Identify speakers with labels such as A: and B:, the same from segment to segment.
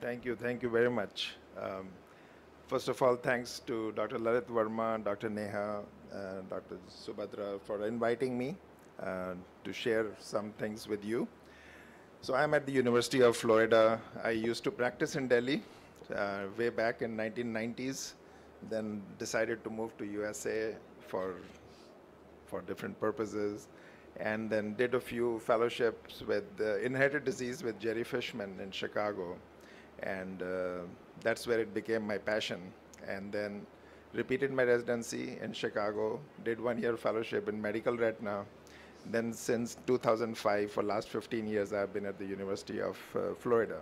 A: Thank you very much. First of all, thanks to Dr. Lalit Verma, Dr. Neha, Dr. Subhadra for inviting me to share some things with you. So I'm at the University of Florida. I used to practice in Delhi way back in 1990s, then decided to move to USA for different purposes, and then did a few fellowships with inherited disease with Jerry Fishman in Chicago, and that's where it became my passion. And then repeated my residency in Chicago, did 1 year fellowship in medical retina. Then since 2005, for last 15 years, I've been at the University of Florida.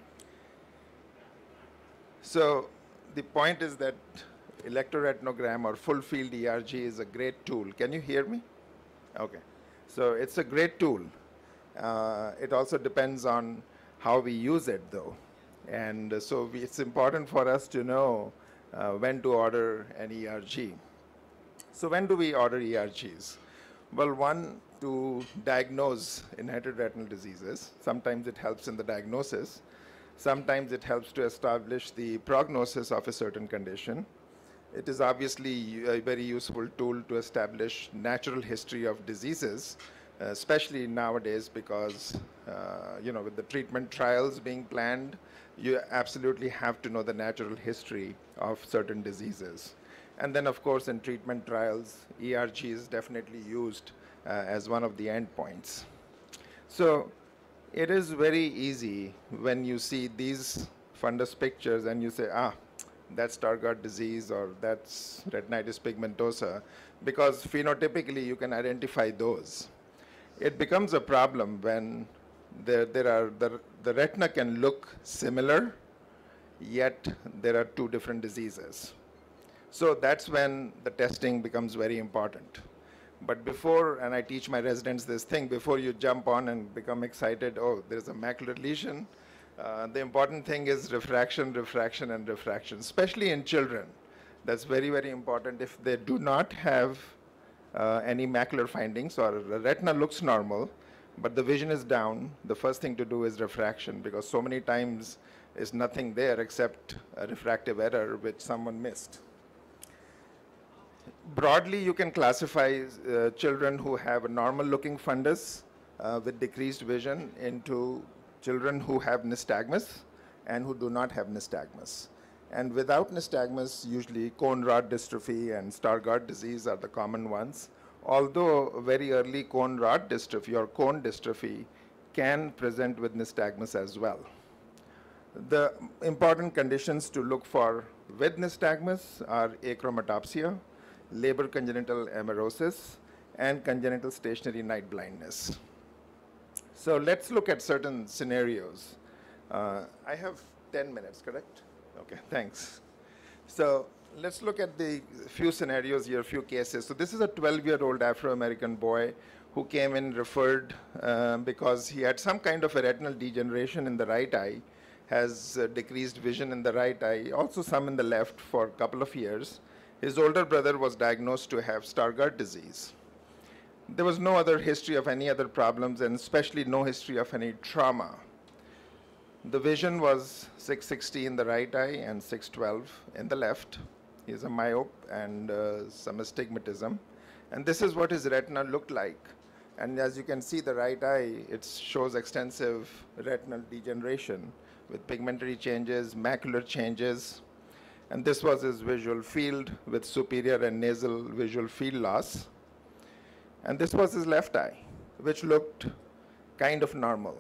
A: So the point is that electroretinogram or full field ERG is a great tool. Can you hear me? Okay. So it's a great tool. It also depends on how we use it though. And so it's important for us to know when to order an ERG. So when do we order ERGs? Well, one, to diagnose inherited retinal diseases. Sometimes it helps in the diagnosis. Sometimes it helps to establish the prognosis of a certain condition. It is obviously a very useful tool to establish natural history of diseases, especially nowadays because, with the treatment trials being planned, you absolutely have to know the natural history of certain diseases. And then, of course, in treatment trials, ERG is definitely used as one of the endpoints. So it is very easy when you see these fundus pictures and you say, that's Stargardt disease or that's retinitis pigmentosa, because phenotypically you can identify those. It becomes a problem when the retina can look similar, yet there are two different diseases. So that's when the testing becomes very important. But before, and I teach my residents this thing, before you jump on and become excited, oh, there's a macular lesion, the important thing is refraction, refraction, and refraction, especially in children. That's very, very important. If they do not have any macular findings or the retina looks normal, but the vision is down, the first thing to do is refraction, because so many times is nothing there except a refractive error which someone missed. Broadly, you can classify children who have a normal looking fundus with decreased vision into children who have nystagmus and who do not have nystagmus. And without nystagmus, usually cone rod dystrophy and Stargardt disease are the common ones. Although very early cone rod dystrophy or cone dystrophy can present with nystagmus as well. The important conditions to look for with nystagmus are achromatopsia, Leber congenital amaurosis, and congenital stationary night blindness. So let's look at certain scenarios. I have 10 minutes, correct? Okay, thanks. So let's look at the few scenarios here, few cases. So this is a 12-year-old Afro-American boy who came in referred because he had some kind of a retinal degeneration in the right eye, has decreased vision in the right eye, also some in the left for a couple of years. His older brother was diagnosed to have Stargardt disease. There was no other history of any other problems, and especially no history of any trauma. The vision was 660 in the right eye and 612 in the left. He's a myope and some astigmatism. And this is what his retina looked like. And as you can see, the right eye, it shows extensive retinal degeneration with pigmentary changes, macular changes. And this was his visual field with superior and nasal visual field loss. And this was his left eye, which looked kind of normal.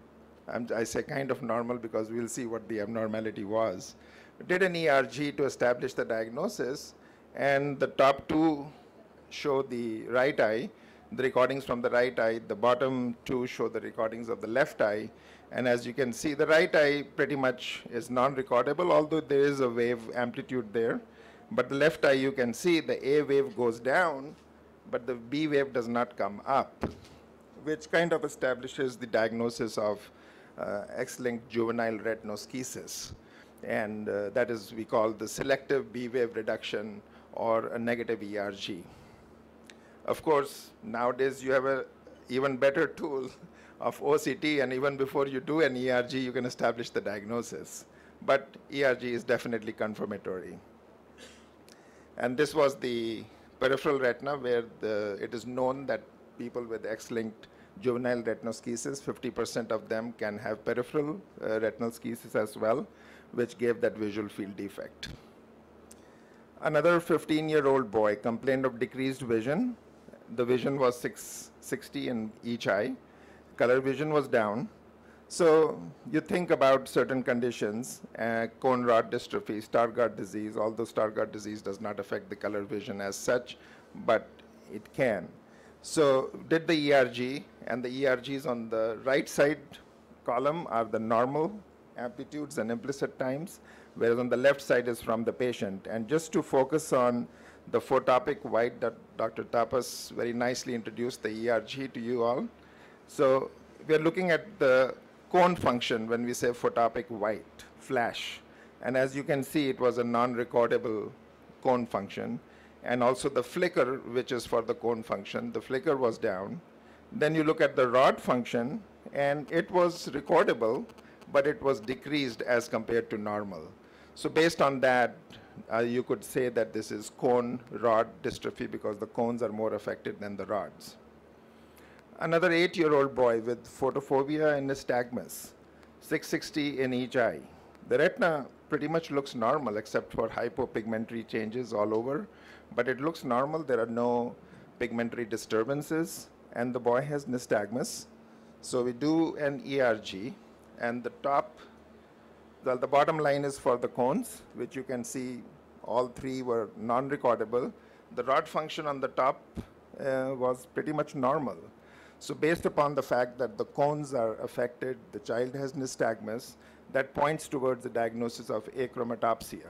A: I say kind of normal because we'll see what the abnormality was. We did an ERG to establish the diagnosis, and the top two show the right eye, the recordings from the right eye. The bottom two show the recordings of the left eye. And as you can see, the right eye pretty much is non-recordable, although there is a wave amplitude there. But the left eye, you can see the A wave goes down, but the B wave does not come up, which kind of establishes the diagnosis of X-linked juvenile retinoschisis. And that is, we call the selective B wave reduction or a negative ERG. Of course, nowadays you have an even better tool of OCT, and even before you do an ERG, you can establish the diagnosis. But ERG is definitely confirmatory. And this was the peripheral retina, where it is known that people with X-linked juvenile retinoschisis, 50% of them can have peripheral retinal schisis as well, which gave that visual field defect. Another 15-year-old boy complained of decreased vision. The vision was 660 in each eye. Color vision was down. So you think about certain conditions, cone rod dystrophy, Stargardt disease, although Stargardt disease does not affect the color vision as such, but it can. So did the ERG, and the ERGs on the right side column are the normal amplitudes and implicit times, whereas on the left side is from the patient. And just to focus on the photopic white that Dr. Tapas very nicely introduced the ERG to you all. So we are looking at the cone function when we say photopic white, flash. And as you can see, it was a non-recordable cone function. And also the flicker, which is for the cone function, the flicker was down. Then you look at the rod function, and it was recordable, but it was decreased as compared to normal. So based on that, you could say that this is cone rod dystrophy because the cones are more affected than the rods. Another 8-year-old boy with photophobia and nystagmus, 660 in each eye. The retina pretty much looks normal except for hypopigmentary changes all over, but it looks normal. There are no pigmentary disturbances, and the boy has nystagmus. So we do an ERG, and the bottom line is for the cones, which you can see all three were non-recordable. The rod function on the top was pretty much normal. So based upon the fact that the cones are affected, the child has nystagmus, that points towards the diagnosis of achromatopsia.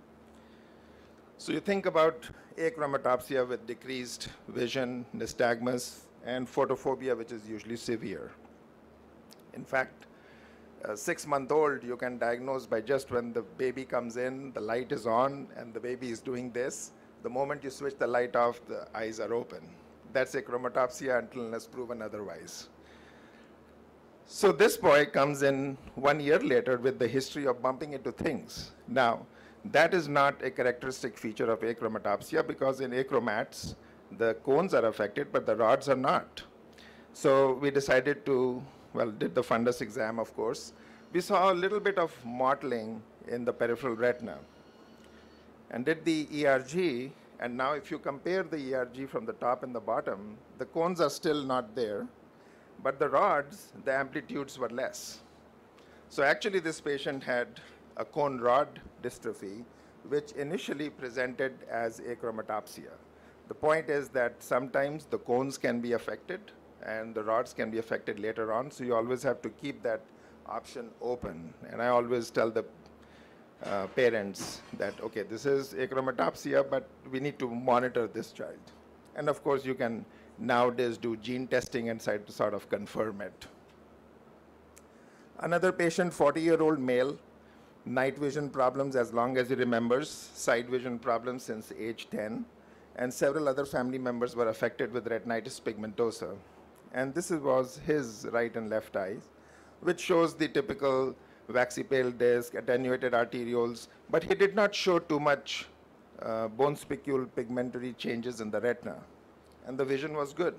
A: So you think about achromatopsia with decreased vision, nystagmus, and photophobia, which is usually severe. In fact, a 6-month-old you can diagnose by just when the baby comes in, the light is on, and the baby is doing this. The moment you switch the light off, the eyes are open. That's achromatopsia until unless proven otherwise. So this boy comes in 1 year later with the history of bumping into things. Now, that is not a characteristic feature of achromatopsia because in achromats, the cones are affected, but the rods are not. So we decided to, did the fundus exam, of course. We saw a little bit of mottling in the peripheral retina and did the ERG. And now if you compare the ERG from the top and the bottom, the cones are still not there, but the rods, the amplitudes were less. So actually this patient had a cone rod dystrophy, which initially presented as achromatopsia. The point is that sometimes the cones can be affected and the rods can be affected later on, so you always have to keep that option open. And I always tell the parents that, okay, this is achromatopsia, but we need to monitor this child. And of course, you can nowadays do gene testing and sort of confirm it. Another patient, 40-year-old male, night vision problems as long as he remembers, side vision problems since age 10, and several other family members were affected with retinitis pigmentosa. And this was his right and left eyes, which shows the typical waxy pale disc, attenuated arterioles, but he did not show too much bone spicule pigmentary changes in the retina, and the vision was good.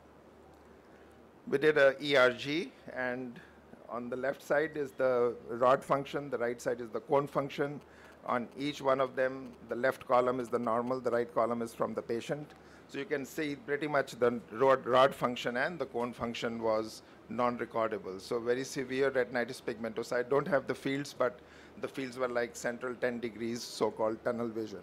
A: We did a ERG, and on the left side is the rod function, the right side is the cone function. On each one of them, the left column is the normal, the right column is from the patient. So you can see pretty much the rod function and the cone function was non-recordable. So very severe retinitis pigmentosa. I don't have the fields, but the fields were like central 10 degrees, so-called tunnel vision.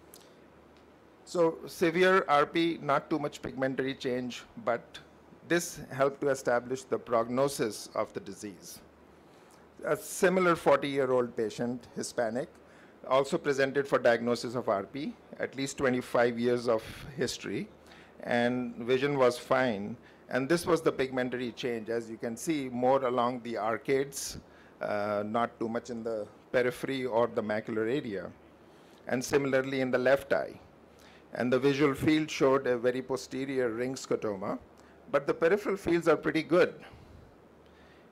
A: So severe RP, not too much pigmentary change, but this helped to establish the prognosis of the disease. A similar 40-year-old patient, Hispanic, also presented for diagnosis of RP, at least 25 years of history, and vision was fine. And this was the pigmentary change. As you can see, more along the arcades, not too much in the periphery or the macular area, and similarly in the left eye. And the visual field showed a very posterior ring scotoma, but the peripheral fields are pretty good.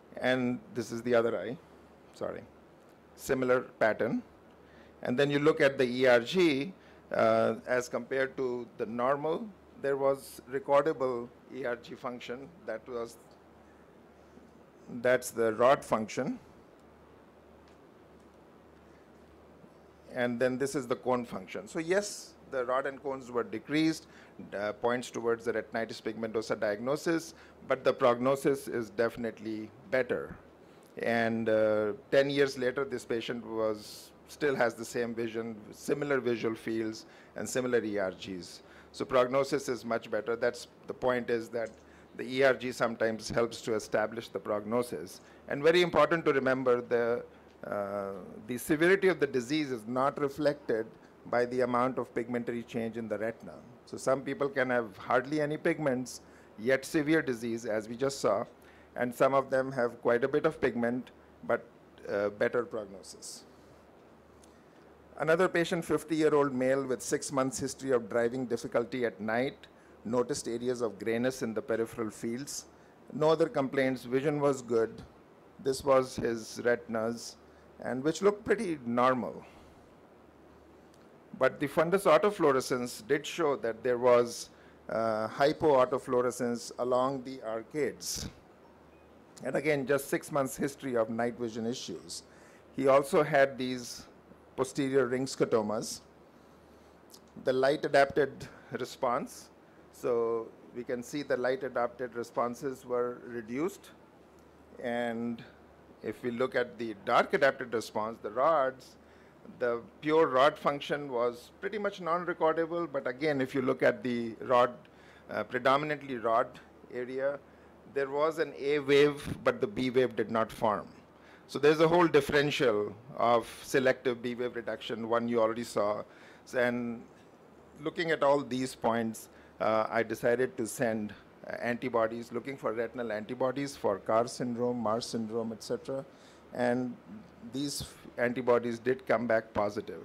A: And this is the other eye, sorry, similar pattern. And then you look at the ERG as compared to the normal, there was recordable ERG function. That's the rod function. And then this is the cone function. So yes, the rod and cones were decreased, points towards the retinitis pigmentosa diagnosis, but the prognosis is definitely better. And 10 years later, this patient still has the same vision, similar visual fields, and similar ERGs. So prognosis is much better. That's the point, is that the ERG sometimes helps to establish the prognosis. And very important to remember, the severity of the disease is not reflected by the amount of pigmentary change in the retina. So some people can have hardly any pigments, yet severe disease, as we just saw, and some of them have quite a bit of pigment, but better prognosis. Another patient, 50-year-old male with 6 months history of driving difficulty at night, noticed areas of grayness in the peripheral fields. No other complaints, vision was good. This was his retinas, and which looked pretty normal. But the fundus autofluorescence did show that there was hypoautofluorescence along the arcades. And again, just 6 months history of night vision issues. He also had these posterior ring scotomas. The light adapted response. So we can see the light adapted responses were reduced. And if we look at the dark adapted response, the rods, the pure rod function was pretty much non-recordable. But again, if you look at the rod, predominantly rod area, there was an A wave, but the B wave did not form. So there's a whole differential of selective B wave reduction, one you already saw. And looking at all these points, I decided to send antibodies, looking for retinal antibodies for Carr syndrome, Marsh syndrome, etc. And these antibodies did come back positive.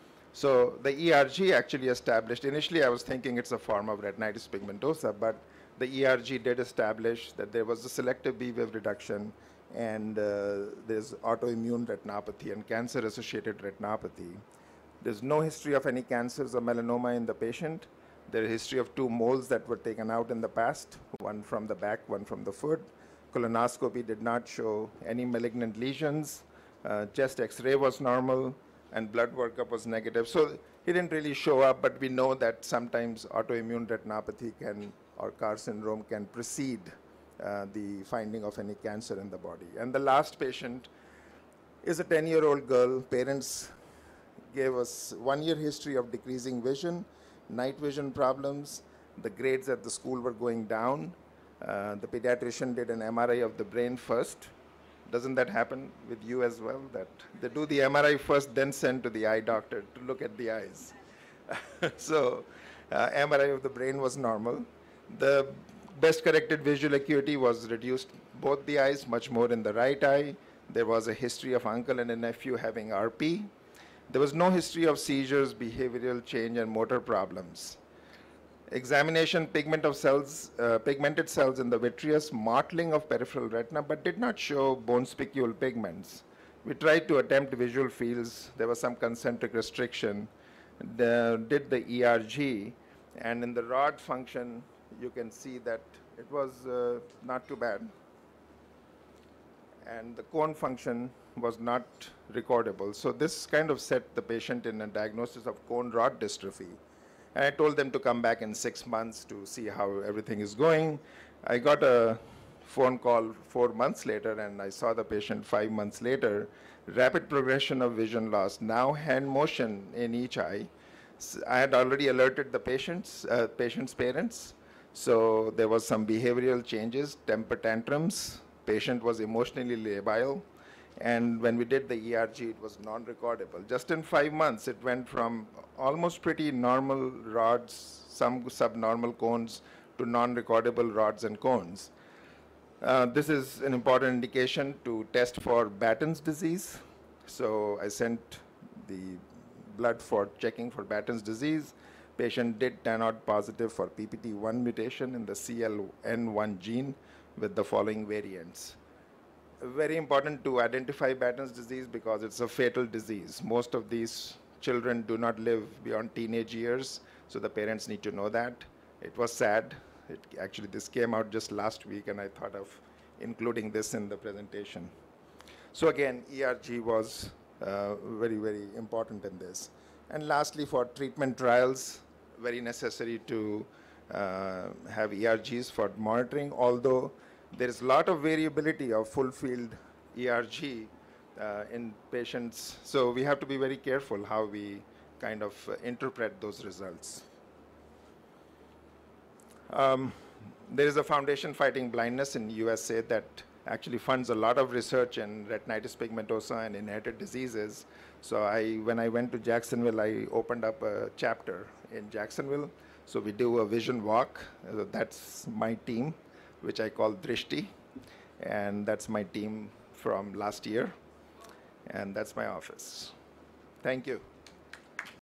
A: So the ERG actually established, initially I was thinking it's a form of retinitis pigmentosa, but the ERG did establish that there was a selective B wave reduction, and there's autoimmune retinopathy and cancer-associated retinopathy. There's no history of any cancers or melanoma in the patient. There's a history of 2 moles that were taken out in the past, one from the back, one from the foot. Colonoscopy did not show any malignant lesions. Chest X-ray was normal, and blood workup was negative. So he didn't really show up, but we know that sometimes autoimmune retinopathy or Carr syndrome can precede the finding of any cancer in the body. And the last patient is a 10-year-old girl. Parents gave us 1-year history of decreasing vision, night vision problems. The grades at the school were going down. The pediatrician did an MRI of the brain first. Doesn't that happen with you as well, that they do the MRI first, then send to the eye doctor to look at the eyes? So MRI of the brain was normal. The best corrected visual acuity was reduced both the eyes, much more in the right eye. There was a history of uncle and a nephew having RP. There was no history of seizures, behavioral change, and motor problems. Examination, pigmented cells in the vitreous, mottling of peripheral retina, but did not show bone spicule pigments. We tried to attempt visual fields. There was some concentric restriction. Did the ERG, and in the rod function, you can see that it was not too bad. And the cone function was not recordable. So this kind of set the patient in a diagnosis of cone rod dystrophy. And I told them to come back in 6 months to see how everything is going. I got a phone call 4 months later, and I saw the patient 5 months later. Rapid progression of vision loss, now hand motion in each eye. I had already alerted the patient's parents. So there was some behavioral changes, temper tantrums. Patient was emotionally labile. And when we did the ERG, it was non-recordable. Just in 5 months, it went from almost pretty normal rods, some subnormal cones, to non-recordable rods and cones. This is an important indication to test for Batten's disease. So I sent the blood for checking for Batten's disease. Patient did turn out positive for PPT1 mutation in the CLN1 gene with the following variants. very important to identify Batten's disease because it's a fatal disease. Most of these children do not live beyond teenage years, so the parents need to know that. It was sad. Actually, this came out just last week, and I thought of including this in the presentation. So again, ERG was very, very important in this. And lastly, for treatment trials, very necessary to have ERGs for monitoring, although there is a lot of variability of full field ERG in patients. So we have to be very careful how we kind of interpret those results. There is a foundation fighting blindness in USA that actually funds a lot of research in retinitis pigmentosa and inherited diseases. So when I went to Jacksonville, I opened up a chapter in Jacksonville. So we do a vision walk. That's my team, which I call Drishti. And that's my team from last year. And that's my office. Thank you.